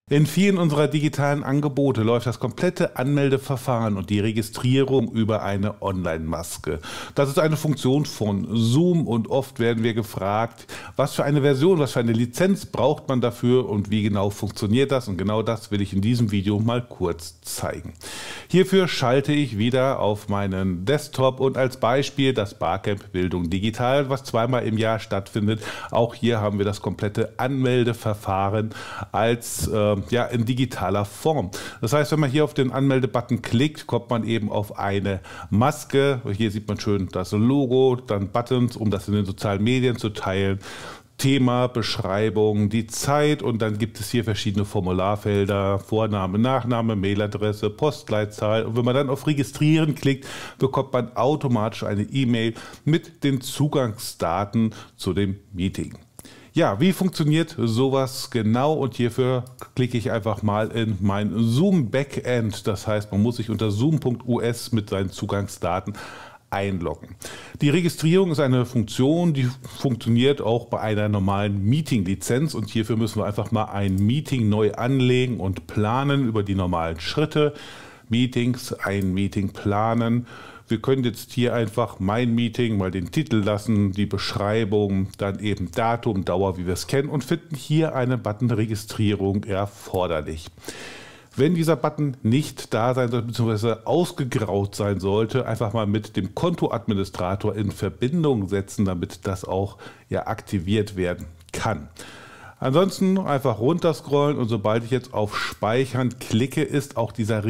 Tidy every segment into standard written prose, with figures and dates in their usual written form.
In vielen unserer digitalen Angebote läuft das komplette Anmeldeverfahren und die Registrierung über eine Online-Maske. Das ist eine Funktion von Zoom und oft werden wir gefragt, was für eine Version, was für eine Lizenz braucht man dafür und wie genau funktioniert das, und genau das will ich in diesem Video mal kurz zeigen. Hierfür schalte ich wieder auf meinen Desktop und als Beispiel das Barcamp Bildung Digital, was zweimal im Jahr stattfindet. Auch hier haben wir das komplette Anmeldeverfahren als in digitaler Form. Das heißt, wenn man hier auf den Anmelde-Button klickt, kommt man eben auf eine Maske. Hier sieht man schön das Logo, dann Buttons, um das in den sozialen Medien zu teilen. Thema, Beschreibung, die Zeit, und dann gibt es hier verschiedene Formularfelder, Vorname, Nachname, Mailadresse, Postleitzahl, und wenn man dann auf Registrieren klickt, bekommt man automatisch eine E-Mail mit den Zugangsdaten zu dem Meeting. Ja, wie funktioniert sowas genau? Und hierfür klicke ich einfach mal in mein Zoom Backend. Das heißt, man muss sich unter zoom.us mit seinen Zugangsdaten einloggen. Die Registrierung ist eine Funktion, die funktioniert auch bei einer normalen Meeting-Lizenz, und hierfür müssen wir einfach mal ein Meeting neu anlegen und planen über die normalen Schritte. Meetings, ein Meeting planen. Wir können jetzt hier einfach mein Meeting mal den Titel lassen, die Beschreibung, dann eben Datum, Dauer, wie wir es kennen, und finden hier eine Button Registrierung erforderlich. Wenn dieser Button nicht da sein sollte, bzw. ausgegraut sein sollte, einfach mal mit dem Kontoadministrator in Verbindung setzen, damit das auch aktiviert werden kann. Ansonsten einfach runterscrollen, und sobald ich jetzt auf Speichern klicke, ist auch dieser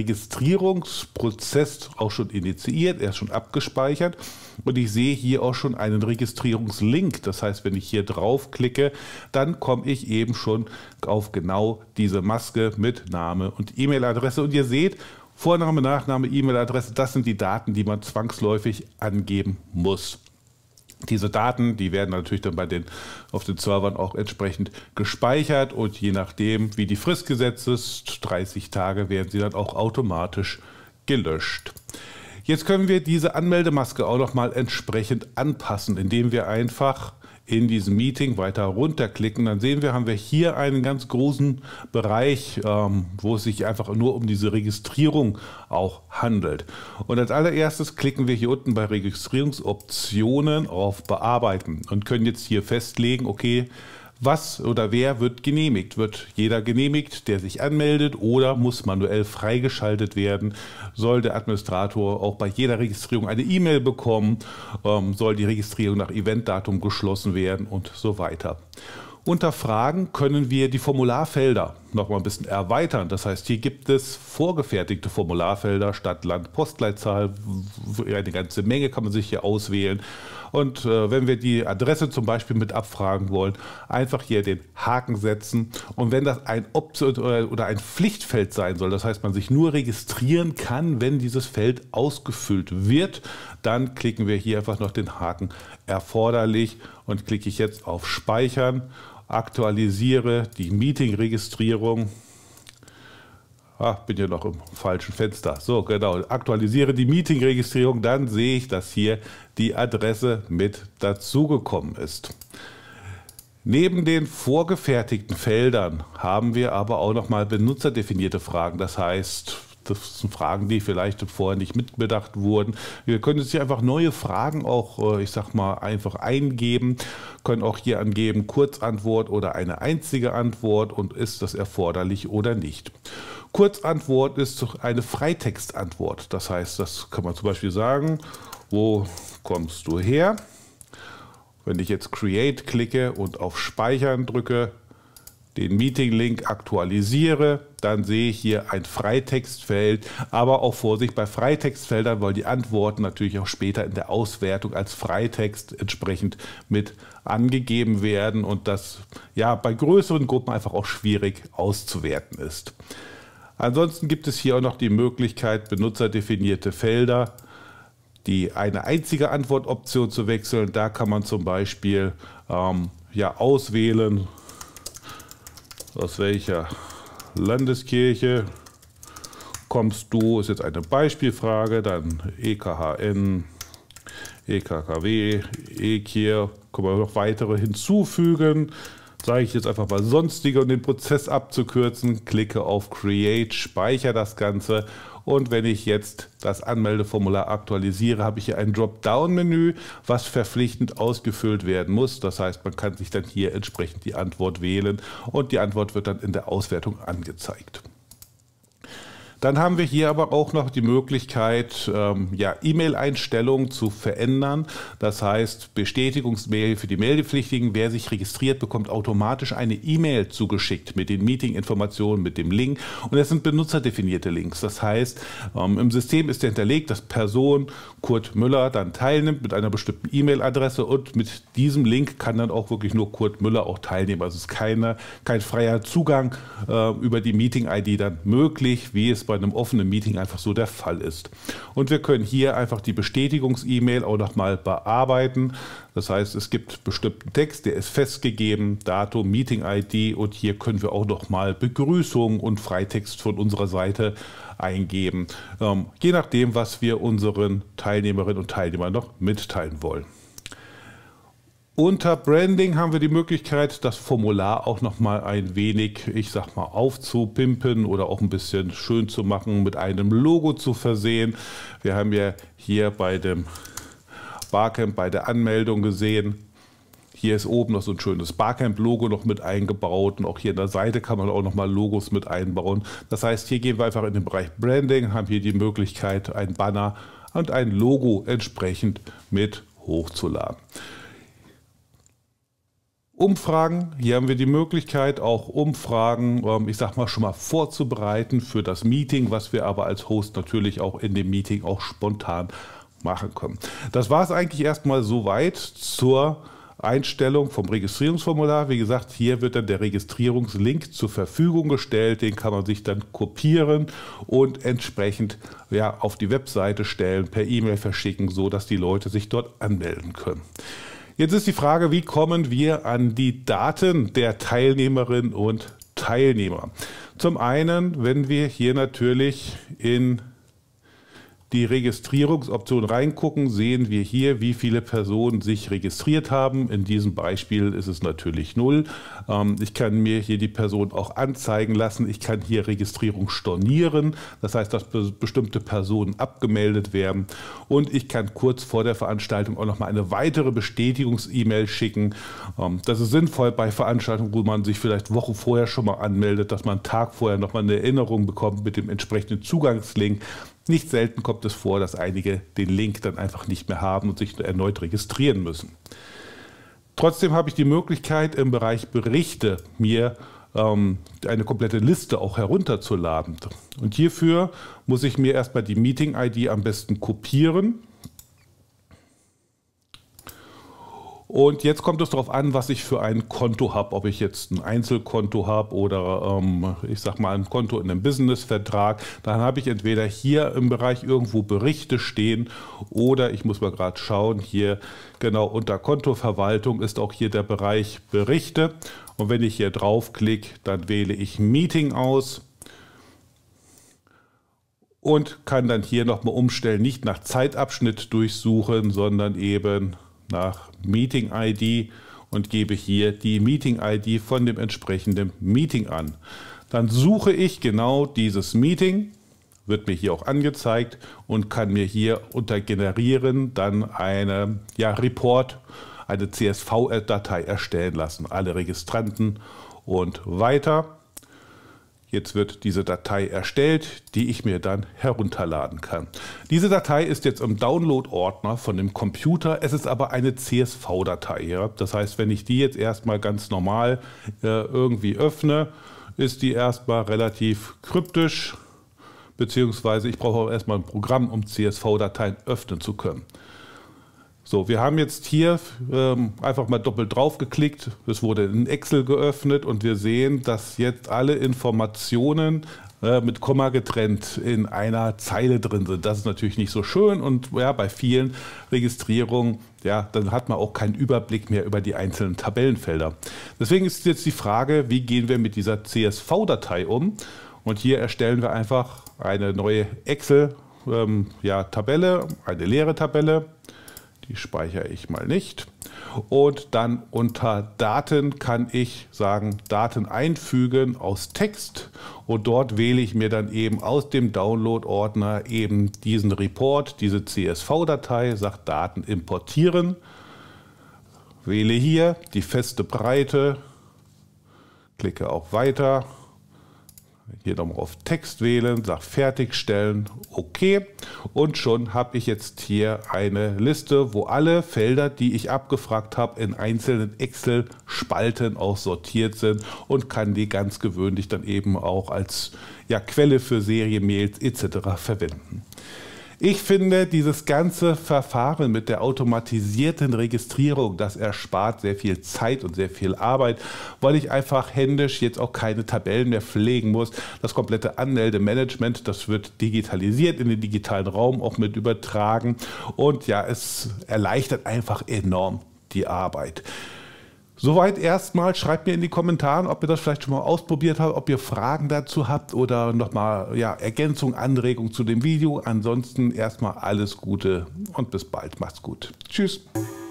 Registrierungsprozess auch schon initiiert, er ist schon abgespeichert, und ich sehe hier auch schon einen Registrierungslink. Das heißt, wenn ich hier drauf klicke, dann komme ich eben schon auf genau diese Maske mit Name und E-Mail-Adresse, und ihr seht, Vorname, Nachname, E-Mail-Adresse, das sind die Daten, die man zwangsläufig angeben muss. Diese Daten, die werden natürlich dann auf den Servern auch entsprechend gespeichert, und je nachdem, wie die Frist gesetzt ist, 30 Tage, werden sie dann auch automatisch gelöscht. Jetzt können wir diese Anmeldemaske auch noch mal entsprechend anpassen, indem wir einfach in diesem Meeting weiter runterklicken. Dann sehen wir, haben wir hier einen ganz großen Bereich, wo es sich einfach nur um diese Registrierung auch handelt. Und als allererstes klicken wir hier unten bei Registrierungsoptionen auf Bearbeiten und können jetzt hier festlegen, okay, was oder wer wird genehmigt? Wird jeder genehmigt, der sich anmeldet, oder muss manuell freigeschaltet werden? Soll der Administrator auch bei jeder Registrierung eine E-Mail bekommen? Soll die Registrierung nach Eventdatum geschlossen werden und so weiter? Unter Fragen können wir die Formularfelder noch mal ein bisschen erweitern. Das heißt, hier gibt es vorgefertigte Formularfelder, Stadt, Land, Postleitzahl, eine ganze Menge kann man sich hier auswählen. Und wenn wir die Adresse zum Beispiel mit abfragen wollen, einfach hier den Haken setzen. Und wenn das ein Option oder ein Pflichtfeld sein soll, das heißt, man sich nur registrieren kann, wenn dieses Feld ausgefüllt wird, dann klicken wir hier einfach noch den Haken erforderlich, und klicke ich jetzt auf Speichern, aktualisiere die Meeting-Registrierung. Bin ja noch im falschen Fenster. So, genau. Aktualisiere die Meeting-Registrierung, dann sehe ich, dass hier die Adresse mit dazugekommen ist. Neben den vorgefertigten Feldern haben wir aber auch noch mal benutzerdefinierte Fragen. Das heißt, das sind Fragen, die vielleicht vorher nicht mitbedacht wurden. Wir können jetzt hier einfach neue Fragen auch, ich sag mal, einfach eingeben, können auch hier angeben, Kurzantwort oder eine einzige Antwort, und ist das erforderlich oder nicht. Kurzantwort ist eine Freitextantwort. Das heißt, das kann man zum Beispiel sagen, wo kommst du her? Wenn ich jetzt Create klicke und auf Speichern drücke, den Meeting-Link aktualisiere, dann sehe ich hier ein Freitextfeld, aber auch Vorsicht bei Freitextfeldern, weil die Antworten natürlich auch später in der Auswertung als Freitext entsprechend mit angegeben werden und das bei größeren Gruppen einfach auch schwierig auszuwerten ist. Ansonsten gibt es hier auch noch die Möglichkeit, benutzerdefinierte Felder, die eine einzige Antwortoption zu wechseln. Da kann man zum Beispiel auswählen, aus welcher Landeskirche kommst du, ist jetzt eine Beispielfrage, dann EKHN, EKKW, EKIR, können wir noch weitere hinzufügen. sage ich jetzt einfach mal Sonstige, um den Prozess abzukürzen, klicke auf Create, speichere das Ganze und wenn ich jetzt das Anmeldeformular aktualisiere, habe ich hier ein Dropdown-Menü, was verpflichtend ausgefüllt werden muss. Das heißt, man kann sich dann hier entsprechend die Antwort wählen und die Antwort wird dann in der Auswertung angezeigt. Dann haben wir hier aber auch noch die Möglichkeit, E-Mail-Einstellungen zu verändern. Das heißt, Bestätigungsmail für die Meldepflichtigen. Wer sich registriert, bekommt automatisch eine E-Mail zugeschickt mit den Meeting-Informationen, mit dem Link. Und das sind benutzerdefinierte Links. Das heißt, im System ist hinterlegt, dass Person Kurt Müller dann teilnimmt mit einer bestimmten E-Mail-Adresse und mit diesem Link kann dann auch wirklich nur Kurt Müller auch teilnehmen. Also es ist kein freier Zugang über die Meeting-ID dann möglich, wie es bei einem offenen Meeting einfach so der Fall ist. Und wir können hier einfach die Bestätigungs-E-Mail auch nochmal bearbeiten. Das heißt, es gibt bestimmten Text, der ist festgegeben, Datum, Meeting-ID und hier können wir auch nochmal Begrüßung und Freitext von unserer Seite eingeben, je nachdem, was wir unseren Teilnehmerinnen und Teilnehmern noch mitteilen wollen. Unter Branding haben wir die Möglichkeit, das Formular auch noch mal ein wenig, ich sag mal, aufzupimpen oder auch ein bisschen schön zu machen, mit einem Logo zu versehen. Wir haben ja hier bei dem Barcamp bei der Anmeldung gesehen, hier ist oben noch so ein schönes Barcamp-Logo noch mit eingebaut und auch hier an der Seite kann man auch noch mal Logos mit einbauen. Das heißt, hier gehen wir einfach in den Bereich Branding, haben hier die Möglichkeit, ein Banner und ein Logo entsprechend mit hochzuladen. Umfragen, hier haben wir die Möglichkeit, auch Umfragen, ich sag mal, schon mal vorzubereiten für das Meeting, was wir aber als Host natürlich auch in dem Meeting auch spontan machen können. Das war es eigentlich erstmal soweit zur Einstellung vom Registrierungsformular. Wie gesagt, hier wird dann der Registrierungslink zur Verfügung gestellt, den kann man sich dann kopieren und entsprechend auf die Webseite stellen, per E-Mail verschicken, so dass die Leute sich dort anmelden können. Jetzt ist die Frage, wie kommen wir an die Daten der Teilnehmerinnen und Teilnehmer? Zum einen, wenn wir hier natürlich in die Registrierungsoption reingucken, sehen wir hier, wie viele Personen sich registriert haben. In diesem Beispiel ist es natürlich 0. Ich kann mir hier die Person auch anzeigen lassen. Ich kann hier Registrierung stornieren. Das heißt, dass bestimmte Personen abgemeldet werden. Und ich kann kurz vor der Veranstaltung auch noch mal eine weitere Bestätigungs-E-Mail schicken. Das ist sinnvoll bei Veranstaltungen, wo man sich vielleicht Wochen vorher schon mal anmeldet, dass man einen Tag vorher noch mal eine Erinnerung bekommt mit dem entsprechenden Zugangslink. Nicht selten kommt es vor, dass einige den Link dann einfach nicht mehr haben und sich erneut registrieren müssen. Trotzdem habe ich die Möglichkeit, im Bereich Berichte mir eine komplette Liste auch herunterzuladen. Und hierfür muss ich mir erstmal die Meeting-ID am besten kopieren. Und jetzt kommt es darauf an, was ich für ein Konto habe, ob ich jetzt ein Einzelkonto habe oder ich sag mal ein Konto in einem Businessvertrag. Dann habe ich entweder hier im Bereich irgendwo Berichte stehen oder ich muss mal gerade schauen, hier genau unter Kontoverwaltung ist auch hier der Bereich Berichte. Und wenn ich hier draufklicke, dann wähle ich Meeting aus und kann dann hier nochmal umstellen, nicht nach Zeitabschnitt durchsuchen, sondern eben nach Meeting-ID und gebe hier die Meeting-ID von dem entsprechenden Meeting an. Dann suche ich genau dieses Meeting, wird mir hier auch angezeigt und kann mir hier unter Generieren dann eine Report, eine CSV-Datei erstellen lassen. Alle Registranten und weiter. Jetzt wird diese Datei erstellt, die ich mir dann herunterladen kann. Diese Datei ist jetzt im Download-Ordner von dem Computer. Es ist aber eine CSV-Datei. Ja? Das heißt, wenn ich die jetzt erstmal ganz normal irgendwie öffne, ist die erstmal relativ kryptisch, beziehungsweise ich brauche auch erstmal ein Programm, um CSV-Dateien öffnen zu können. So, wir haben jetzt hier einfach mal doppelt drauf geklickt. Es wurde in Excel geöffnet und wir sehen, dass jetzt alle Informationen mit Komma getrennt in einer Zeile drin sind. Das ist natürlich nicht so schön und bei vielen Registrierungen, dann hat man auch keinen Überblick mehr über die einzelnen Tabellenfelder. Deswegen ist jetzt die Frage, wie gehen wir mit dieser CSV-Datei um? Und hier erstellen wir einfach eine neue Excel-Tabelle, eine leere Tabelle. Die speichere ich mal nicht. Und dann unter Daten kann ich sagen, Daten einfügen aus Text. Und dort wähle ich mir dann eben aus dem Download-Ordner eben diesen Report, diese CSV-Datei, sage Daten importieren. Wähle hier die feste Breite, klicke auf Weiter. Hier nochmal auf Text wählen, sage Fertigstellen, OK. Und schon habe ich jetzt hier eine Liste, wo alle Felder, die ich abgefragt habe, in einzelnen Excel-Spalten auch sortiert sind und kann die ganz gewöhnlich dann eben auch als Quelle für Serienmails etc. verwenden. Ich finde, dieses ganze Verfahren mit der automatisierten Registrierung, das erspart sehr viel Zeit und sehr viel Arbeit, weil ich einfach händisch jetzt auch keine Tabellen mehr pflegen muss. Das komplette Anmeldemanagement, das wird digitalisiert in den digitalen Raum auch mit übertragen. Und ja, es erleichtert einfach enorm die Arbeit. Soweit erstmal. Schreibt mir in die Kommentare, ob ihr das vielleicht schon mal ausprobiert habt, ob ihr Fragen dazu habt oder nochmal Ergänzung, Anregung zu dem Video. Ansonsten erstmal alles Gute und bis bald. Macht's gut. Tschüss.